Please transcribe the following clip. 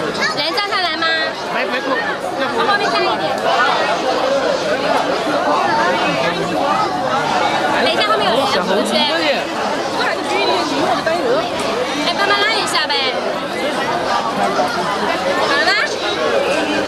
人照下来吗？ 来排骨， 往后面站一点。等一下，后面有人，同学。